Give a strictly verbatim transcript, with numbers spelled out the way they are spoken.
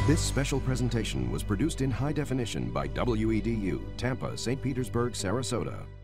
This special presentation was produced in high definition by W E D U, Tampa, Saint Petersburg, Sarasota.